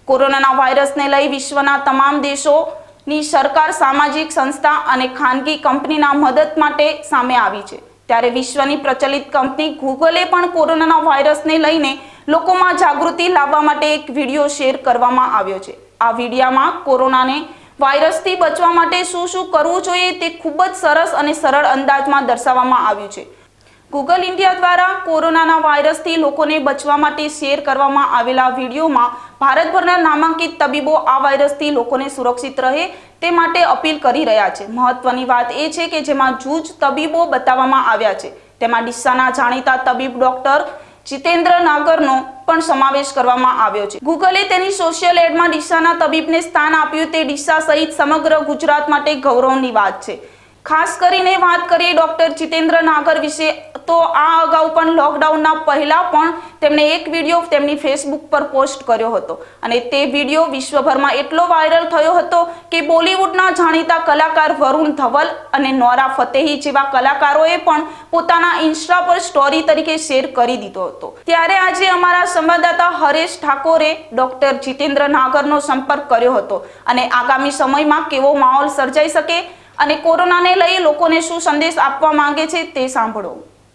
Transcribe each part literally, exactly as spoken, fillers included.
કોરોનાના વાયરસને લઈ વિશ્વના તમામ દેશોની સરકાર, સામાજિક સંસ્થા અને ખાનગી કંપનીના મદદ માટે સામે આવી છે। ત્યારે વિશ્વની પ્રચલિત કંપની ગૂગલે પણ કોરોનાના વાયરસને લઈને લોકોમાં જાગૃતિ લાવવા માટે એક વિડીયો શેર કરવામાં આવ્યો છે। આ વિડીયોમાં કોરોનાને વાયરસથી બચવા માટે શું શું કરવું જોઈએ તે ખૂબ જ સરસ અને સરળ અંદાજમાં દર્શાવવામાં આવ્યું છે। ગૂગલ ઇન્ડિયા દ્વારા કોરોનાના વાયરસથી લોકોને બચવા માટે શેર કરવામાં આવેલા વિડીયોમાં ભારતભરના નામાંકિત તબીબો આ વાયરસથી લોકોને સુરક્ષિત રહે તે માટે અપીલ કરી રહ્યા છે। મહત્વની વાત એ છે કે જેમાં જૂજ તબીબો બતાવવામાં આવ્યા છે। તેમાં ડીસાના જાણીતા તબીબ ડોક્ટર જીતેન્દ્ર નાગરનો પણ સમાવેશ કરવામાં આવ્યો છે। ગૂગલે તેની સોશિયલ એડમાં ડીસાના તબીબને સ્થાન આપ્યું તે ડીસા સહિત સમગ્ર ગુજરાત માટે ગૌરવની વાત છે। ખાસ કરીને વાત કરીએ ડોક્ટર જીતેન્દ્ર નાગર વિશે તો આ અગાઉ પણ લોકડાઉનના પહેલા પણ તેમણે એક વિડીયો તેમની ફેસબુક પર પોસ્ટ કર્યો હતો અને તે વિડીયો વિશ્વભરમાં એટલો વાયરલ થયો હતો કે બોલિવૂડના જાણીતા કલાકાર વરુણ ધવલ અને નોરા ફતેહી જેવા કલાકારોએ પણ પોતાના ઇન્સ્ટા પર સ્ટોરી તરીકે શેર કરી દીધો હતો। ત્યારે આજે અમારા સંવાદદાતા હરેશ ઠાકોરે ડોક્ટર જીતેન્દ્ર નાગરનો સંપર્ક કર્યો હતો અને આગામી સમયમાં કેવો માહોલ સર્જાઈ શકે અને કોરોનાને લઈ લોકોને શું સંદેશ આપવા માંગે છે તે સાંભળો।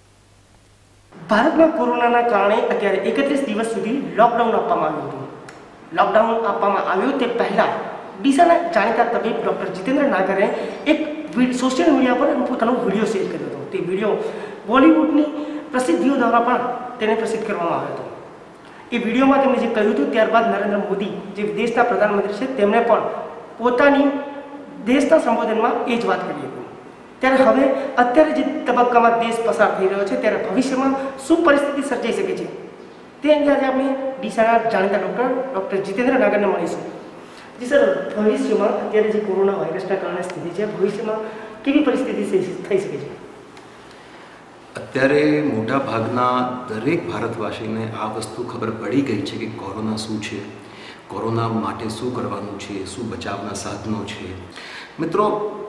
ભારતમાં કોરોનાના કારણે અત્યારે એકત્રીસ દિવસ સુધી લોકડાઉન આપવામાં આવ્યું હતું। લોકડાઉન આપવામાં આવ્યું તે પહેલા ડીસાના જાણીતા તબીબ ડોક્ટર જીતેન્દ્ર નાગરે એક સોશિયલ મીડિયા પર પોતાનો વિડીયો શેર કર્યો હતો। તે વિડીયો બોલિવૂડની પ્રસિદ્ધિઓ દ્વારા પણ તેને પ્રસિદ્ધ કરવામાં આવ્યો હતો। એ વિડીયોમાં તેમણે જે કહ્યું હતું ત્યારબાદ નરેન્દ્ર મોદી જે દેશના પ્રધાનમંત્રી છે તેમણે પણ પોતાની દેશના સંબોધનમાં એ જ વાત કરી હતી। ત્યારે હવે અત્યારે જે તબક્કામાં દેશ પસાર થઈ રહ્યો છે ત્યારે ભવિષ્યમાં શું પરિસ્થિતિ સર્જાઈ શકે છે તે અંગે આજે આપણે ડીસાના જાણીતા ડૉક્ટર ડૉક્ટર જીતેન્દ્ર નાગરને મળીશું। જી સર, ભવિષ્યમાં અત્યારે જે કોરોના વાયરસના કારણે સ્થિતિ છે ભવિષ્યમાં કેવી પરિસ્થિતિ થઈ શકે છે? અત્યારે મોટા ભાગના દરેક ભારતવાસીને આ વસ્તુ ખબર પડી ગઈ છે કે કોરોના શું છે, કોરોના માટે શું કરવાનું છે, શું બચાવના સાધનો છે। મિત્રો,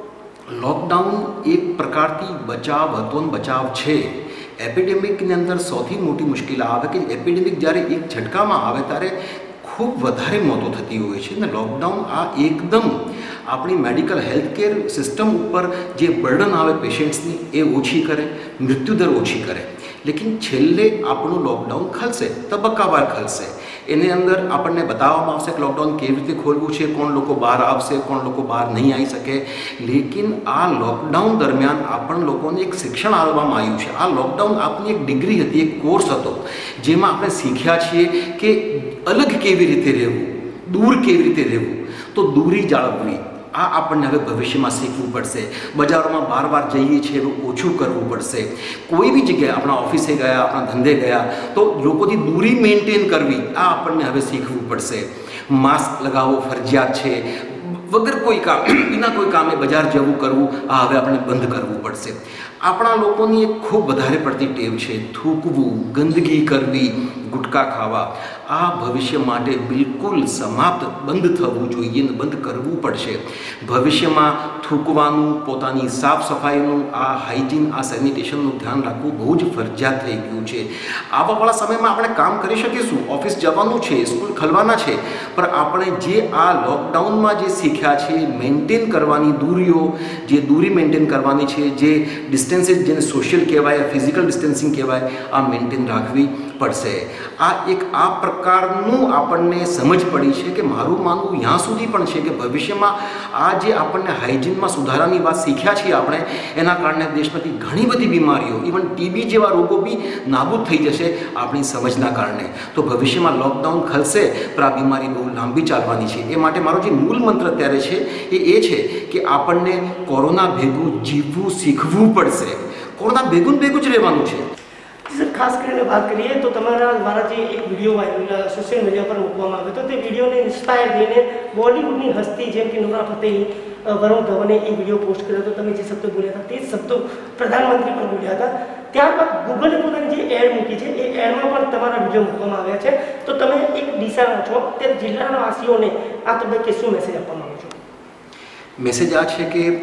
લોકડાઉન એક પ્રકારથી બચાવ હતો ને બચાવ છે। એપિડેમિકની અંદર સૌથી મોટી મુશ્કેલ આવે કે એપિડેમિક જ્યારે એક ઝટકામાં આવે ત્યારે ખૂબ વધારે મોતો થતી હોય છે ને લોકડાઉન આ એકદમ આપણી મેડિકલ હેલ્થકેર સિસ્ટમ ઉપર જે બર્ડન આવે પેશન્ટ્સની એ ઓછી કરે, મૃત્યુદર ઓછી કરે। લેકિન છેલ્લે આપણું લોકડાઉન ખલશે, તબક્કાવાર ખલશે। એની અંદર આપણને બતાવવામાં આવશે કે લોકડાઉન કેવી રીતે ખોલવું છે, કોણ લોકો બહાર આવશે, કોણ લોકો બહાર નહીં આવી શકે। લેકિન આ લોકડાઉન દરમિયાન આપણ લોકોને એક શિક્ષણ આપવામાં આવ્યું છે। આ લોકડાઉન આપની એક ડિગ્રી હતી, એક કોર્સ હતો જેમાં આપણે શીખ્યા છીએ કે અલગ કેવી રીતે રહેવું, દૂર કેવી રીતે રહેવું, તો દૂરી જાળવવી આ આપણને હવે ભવિષ્યમાં શીખવું પડશે। બજારોમાં બાર બાર જઈએ છીએ એવું ઓછું કરવું પડશે। કોઈ બી જગ્યાએ આપણા ઓફિસે ગયા, આપણા ધંધે ગયા તો લોકોથી દૂરી મેન્ટેન કરવી આ આપણને હવે શીખવું પડશે। માસ્ક લગાવવો ફરજિયાત છે, વગર કોઈ કામ વિના કોઈ કામે બજાર જવું કરવું આ હવે આપણે બંધ કરવું પડશે। આપણા લોકોની એક ખૂબ વધારે પડતી ટેવ છે થૂકવું, ગંદકી કરવી, ગુટકા ખાવા। આ ભવિષ્ય માટે બિલકુલ સમાપ્ત બંધ થવું જોઈએ ને બંધ કરવું પડશે। ભવિષ્યમાં થૂકવાનું, પોતાની સાફ સફાઈનું, આ હાઇજીન, આ સેનિટેશનનું ધ્યાન રાખવું બહુ જ ફરજિયાત થઈ ગયું છે। આવવાવાળા સમયમાં આપણે કામ કરી શકીશું, ઓફિસ જવાનું છે, સ્કૂલ ખોલવાના છે, પણ આપણે જે આ લોકડાઉનમાં જે શીખ્યા છે મેન્ટેન કરવાની દૂરીઓ, જે દૂરી મેન્ટેન કરવાની છે, જે ડિસ્ટન્સીસ જેને સોશિયલ કહેવાય, ફિઝિકલ ડિસ્ટન્સિંગ કહેવાય, આ મેન્ટેન રાખવી પડશે। આ એક આ પ્રકારનું આપણને સમજ પડી છે કે મારું માનવું ત્યાં સુધી પણ છે કે ભવિષ્યમાં આ જે આપણને હાઇજીનમાં સુધારાની વાત શીખ્યા છીએ આપણે એના કારણે દેશમાંથી ઘણી બધી બીમારીઓ, ઇવન ટીબી જેવા રોગો બી નાબૂદ થઈ જશે આપણી સમજના કારણે। તો ભવિષ્યમાં લોકડાઉન ખલશે પણ આ બીમારી બહુ લાંબી ચાલવાની છે। એ માટે મારો જે મૂળ મંત્ર અત્યારે છે એ એ છે કે આપણને કોરોના ભેગું જીવવું શીખવું પડશે। કોરોના ભેગું ભેગું જ રહેવાનું છે। સર, ખાસ કરીને વાત કરીએ તો તમારા દ્વારા જે એક વિડીયો વાયરલ સોશિયલ મીડિયા પર મૂકવામાં આવ્યો હતો તે વિડીયોને ઇન્સ્પાયર થઈને બોલિવૂડની હસ્તી જેમ કે નોરા ફતેહી, વરુણ ધવને એ વિડીયો પોસ્ટ કર્યો હતો। તમે જે શબ્દો બોલ્યા હતા તે જ શબ્દો પ્રધાનમંત્રી પણ બોલ્યા હતા। ત્યારબાદ ગૂગલે પોતાની જે એડ મૂકી છે એ એડમાં પણ તમારા વિડીયો મૂકવામાં આવ્યા છે। તો તમે એક ડીસાના છો, તે જિલ્લાના વાસીઓને આ તબક્કે શું મેસેજ આપવા માંગો છો? મેસેજ આ છે કે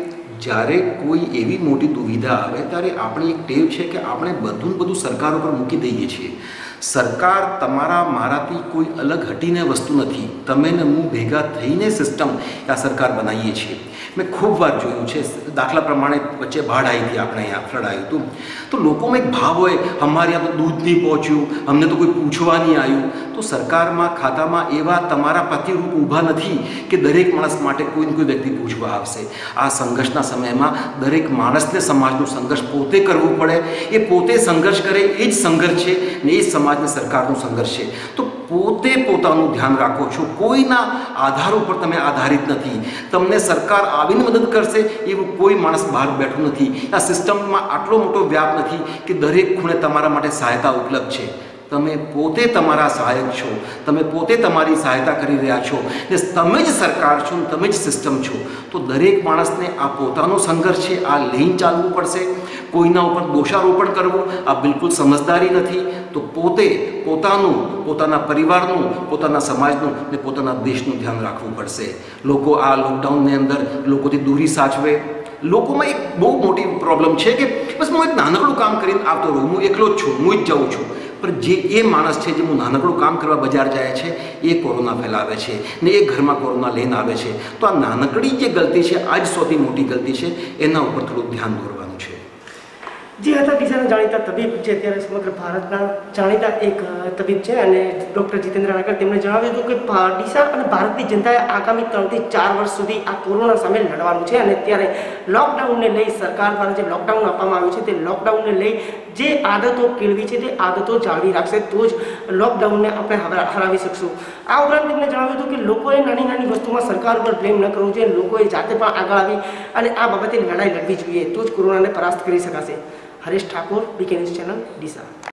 જ્યારે કોઈ એવી મોટી દુવિધા આવે ત્યારે આપણી એક ટેવ છે કે આપણે બધું ને બધું સરકાર ઉપર મૂકી દઈએ છીએ. સરકાર તમારા મારાથી કોઈ અલગ હટીને વસ્તુ નથી. તમે ને હું ભેગા થઈને સિસ્ટમ આ સરકાર બનાવીએ છીએ. મેં ખૂબ વાર જોયું છે. દાખલા પ્રમાણે વચ્ચે બાઢ આવી હતી, આપણે અહીંયા ફ્લડ આવ્યું હતું, તો લોકોમાં એક ભાવ હોય, અમારે ત્યાં તો દૂધ નહીં પહોંચ્યું, અમને તો કોઈ પૂછવા નહીં આવ્યું. તો સરકારમાં ખાતામાં એવા તમારા પ્રતિરૂપ ઊભા નથી કે દરેક માણસ માટે કોઈ ને કોઈ વ્યક્તિ પૂછવા આવશે. આ સંઘર્ષના સમયમાં દરેક માણસને સમાજનું સંઘર્ષ પોતે કરવું પડે. એ પોતે સંઘર્ષ કરે એ જ સંઘર્ષ છે ને એ જ સમાજને સરકારનું સંઘર્ષ છે. તો પોતે પોતાનું ધ્યાન રાખો છો, કોઈના આધાર ઉપર તમે આધારિત નથી. તમને સરકાર આવીને મદદ કરશે એવું કોઈ માણસ બહાર બેઠું નથી. આ સિસ્ટમમાં આટલો મોટો વ્યાપ નથી કે દરેક ખૂણે તમારા માટે સહાયતા ઉપલબ્ધ છે. તમે પોતે તમારા સહાયક છો, તમે પોતે તમારી સહાયતા કરી રહ્યા છો ને તમે જ સરકાર છો ને તમે જ સિસ્ટમ છો. તો દરેક માણસને આ પોતાનો સંઘર્ષ છે, આ લઈને ચાલવું પડશે. કોઈના ઉપર દોષારોપણ કરવું આ બિલકુલ સમજદારી નથી. તો પોતે પોતાનું, પોતાના પરિવારનું, પોતાના સમાજનું ને પોતાના દેશનું ધ્યાન રાખવું પડશે. લોકો આ લોકડાઉનની અંદર લોકોથી દૂરી સાચવે. લોકોમાં એક બહુ મોટી પ્રોબ્લેમ છે કે બસ હું એક નાનકડું કામ કરીને આવતો રહું, હું એકલો જ છું, હું જ જાઉં છું. પણ જે એ માણસ છે જે હું નાનકડું કામ કરવા બજાર જાય છે એ કોરોના ફેલાવે છે ને એ ઘરમાં કોરોના લઈને આવે છે. તો આ નાનકડી જે ગલતી છે આ જ સૌથી મોટી ગલતી છે. એના ઉપર થોડું ધ્યાન દોરવાનું છે. જે હતા ડીસાના જાણીતા તબીબ, જે અત્યારે સમગ્ર ભારતના જાણીતા એક તબીબ છે અને ડૉક્ટર જીતેન્દ્ર નાગર, તેમણે જણાવ્યું હતું કે ડીસા અને ભારતની જનતાએ આગામી ત્રણથી ચાર વર્ષ સુધી આ કોરોના સામે લડવાનું છે અને ત્યારે લોકડાઉનને લઈ સરકાર દ્વારા જે લોકડાઉન આપવામાં આવ્યું છે તે લોકડાઉનને લઈ જે આદતો કેળવી છે તે આદતો જાળવી રાખશે તો જ લોકડાઉનને આપણે હરાવી શકશું. આ ઉપરાંત તેમણે જણાવ્યું હતું કે લોકોએ નાની નાની વસ્તુમાં સરકાર ઉપર બ્લેમ ન કરવું જોઈએ, લોકોએ જાતે પણ આગળ આવી અને આ બાબતે લડાઈ લડવી જોઈએ, તો જ કોરોનાને પરાસ્ત કરી શકાશે. Haresh Thakor, BK news channel, Deesa.